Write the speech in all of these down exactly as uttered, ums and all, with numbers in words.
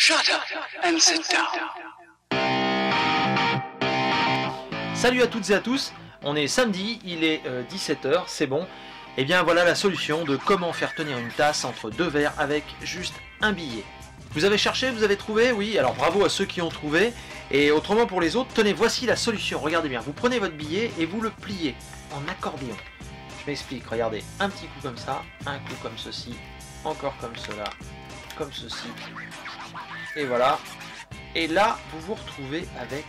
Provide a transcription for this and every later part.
Shut up and sit down. Salut à toutes et à tous, on est samedi, il est euh, dix-sept heures, c'est bon. Et bien voilà la solution de comment faire tenir une tasse entre deux verres avec juste un billet. Vous avez cherché, vous avez trouvé? Oui, alors bravo à ceux qui ont trouvé. Et autrement pour les autres, tenez, voici la solution. Regardez bien, vous prenez votre billet et vous le pliez en accordéon. Je m'explique, regardez, un petit coup comme ça, un coup comme ceci, encore comme cela, comme ceci. Et voilà. Et là, vous vous retrouvez avec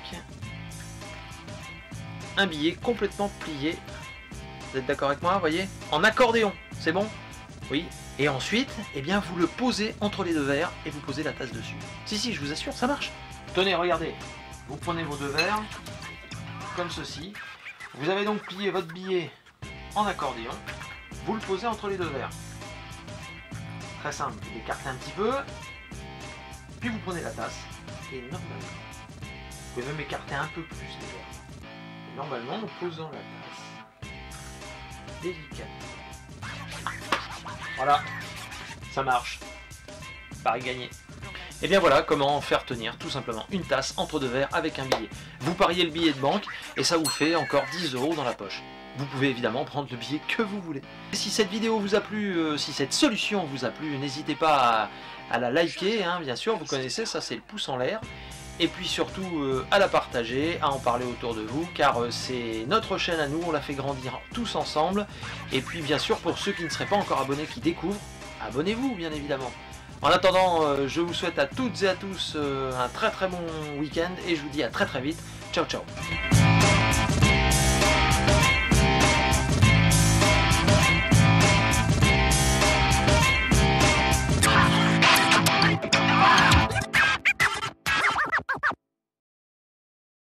un billet complètement plié. Vous êtes d'accord avec moi, voyez? En accordéon, c'est bon? Oui. Et ensuite, eh bien, vous le posez entre les deux verres et vous posez la tasse dessus. Si, si, je vous assure, ça marche. Tenez, regardez. Vous prenez vos deux verres, comme ceci. Vous avez donc plié votre billet en accordéon. Vous le posez entre les deux verres. Très simple, vous l'écartez un petit peu. Puis vous prenez la tasse. Et normalement, vous pouvez même écarter un peu plus les verres. Et normalement, en posant la tasse, délicatement. Voilà, ça marche. Pareil gagné. Et bien voilà comment faire tenir tout simplement une tasse entre deux verres avec un billet. Vous pariez le billet de banque et ça vous fait encore dix euros dans la poche. Vous pouvez évidemment prendre le billet que vous voulez. Et si cette vidéo vous a plu, euh, si cette solution vous a plu, n'hésitez pas à, à la liker, hein, bien sûr, vous connaissez, ça c'est le pouce en l'air. Et puis surtout euh, à la partager, à en parler autour de vous, car euh, c'est notre chaîne à nous, on la fait grandir tous ensemble. Et puis bien sûr, pour ceux qui ne seraient pas encore abonnés, qui découvrent, abonnez-vous bien évidemment. En attendant, euh, je vous souhaite à toutes et à tous euh, un très très bon week-end et je vous dis à très très vite. Ciao ciao.